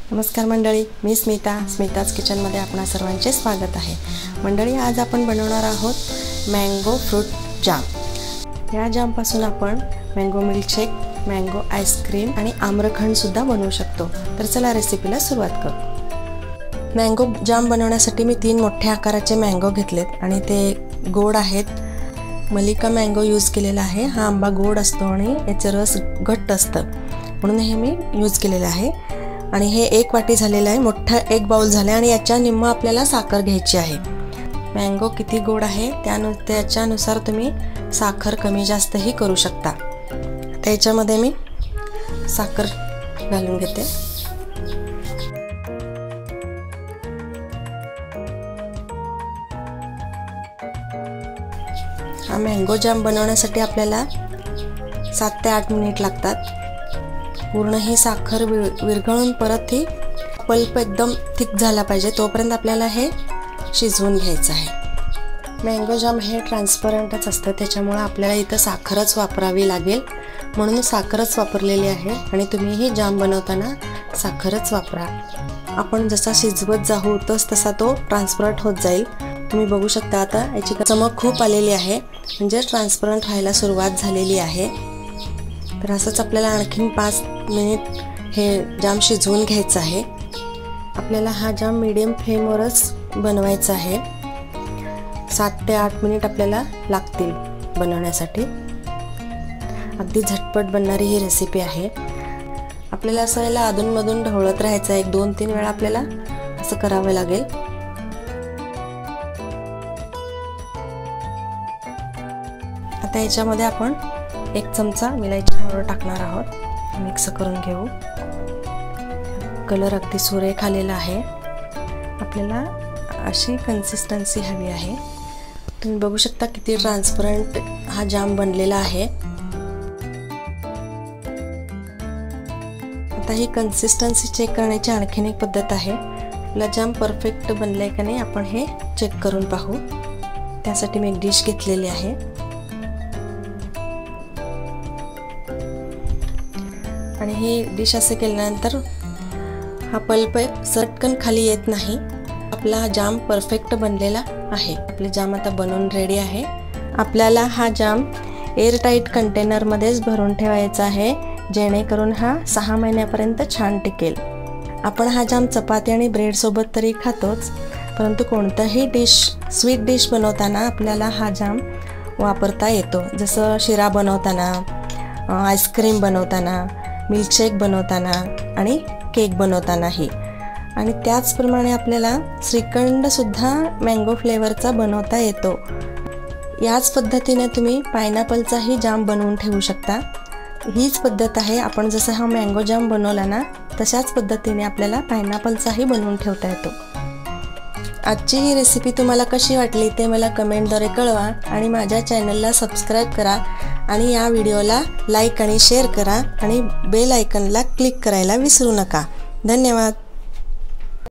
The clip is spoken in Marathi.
नमस्कार मंडळी, मी स्मिताच किचनमध्ये आपणा सर्वांचे स्वागत आहे। मंडळी, आज आपण बनवणार आहोत मँगो फ्रूट जाम। या जाम पासून आपण मँगो मिल्कशेक, मँगो आईस्क्रीम आणि आम्रखंड सुद्धा बनवू शकतो। तर चला रेसिपीला सुरुवात करू। मँगो जाम बनवण्यासाठी मी 3 मोठ्या आकाराचे मँगो घेतलेत आणि ते गोड आहेत। मलिका मँगो यूज केलेला आहे। हा आंबा गोड असतो आणि याचे रस घट्ट असतं, म्हणून हे मी यूज केलेले आहे। आणि हे 1 वाटी झालेला आहे, मोठा 1 बाउल झाला आणि याच्या निम्मा आपल्याला साखर घ्यायची आहे। मँगो किती गोड आहे त्याच्यानुसार तुम्ही साखर कमी जास्त ही करू शकता। त्याच्यामध्ये मी साखर घालून घेते। हा मँगो जाम बनवण्यासाठी आपल्याला 7 ते 8 मिनिट लागतात। पूर्ण ही साखर विरघळून परत ही पल्प एकदम थिक झाला पाहिजे तोपर्यंत आपल्याला हे शिजवून घ्यायचं आहे। मँगो जाम हे ट्रान्सपरंटच असतं, त्याच्यामुळे आपल्याला इथं साखरच वापरावी लागेल, म्हणून साखरच वापरलेली आहे। आणि तुम्ही ही जाम बनवताना साखरच वापरा। आपण जसा शिजवत जाऊ तसा तो ट्रान्सपरंट होत जाईल। तुम्ही बघू शकता आता याची चमक खूप आलेली आहे, म्हणजे ट्रान्सपरंट व्हायला सुरुवात झालेली आहे। तर असंच आपल्याला आणखीन 5 मिनिट हे जाम शिजवून घ्यायचं आहे। आपल्याला हा जाम मीडियम फ्लेमवरच बनवायचा आहे। 7 ते 8 मिनिट आपल्याला लागतील बनवण्यासाठी। अगदी झटपट बनणारी ही रेसिपी आहे। आपल्याला असं याला अधूनमधून ढवळत राहायचं आहे। 1-2-3 वेळा आपल्याला असं करावं लागेल। आता याच्यामध्ये आपण 1 चमचा विलायची पावडर टाकणार आहोत। मिक्स करून घेऊ। कलर अगदी सुरेख आलेला आहे। आपल्याला अशी कन्सिस्टन्सी हवी आहे। तुम्ही बघू शकता किती ट्रान्सपरंट हा जाम बनलेला आहे। आता ही कन्सिस्टन्सी चेक करण्याची आणखीन एक पद्धत आहे। आपला जाम परफेक्ट बनलाय का नाही आपण हे चेक करून पाहू। त्यासाठी मी एक डिश घेतलेली आहे आणि ही डिश असे केल्यानंतर हा पल्प चटकन खाली येत नाही। आपला हा जाम परफेक्ट बनलेला आहे। आपले जाम आता बनवून रेडी आहे। आपल्याला हा जाम एअरटाईट कंटेनरमध्येच भरून ठेवायचा आहे, जेणेकरून हा 6 महिन्यापर्यंत छान टिकेल। आपण हा जाम चपाती आणि ब्रेड सोबत तरी खातोच, परंतु कोणताही स्वीट डिश बनवताना आपल्याला हा जाम वापरता येतो। जसं शिरा बनवताना, आईस्क्रीम बनवताना, मिल्कशेक बनवताना आणि केक बनवतानाही। आणि त्याचप्रमाणे आपल्याला श्रीखंड सुद्धा मँगो फ्लेवरचा बनवता येतो। याच पद्धतीने तुम्ही पायनॅपलचाही जाम बनवून ठेवू शकता। हीच पद्धत आहे। आपण जसं हा मँगो जाम बनवला ना, तशाच पद्धतीने आपल्याला पायनॅपलचाही बनवून ठेवता येतो। आजची ही रेसिपी तुम्हाला कशी वाटली ते मला कमेंटद्वारे कळवा आणि माझ्या चॅनलला सबस्क्राईब करा आणि या व्हिडिओला लाईक आणि शेअर करा आणि बेल आयकॉनला क्लिक करायला विसरू नका। धन्यवाद।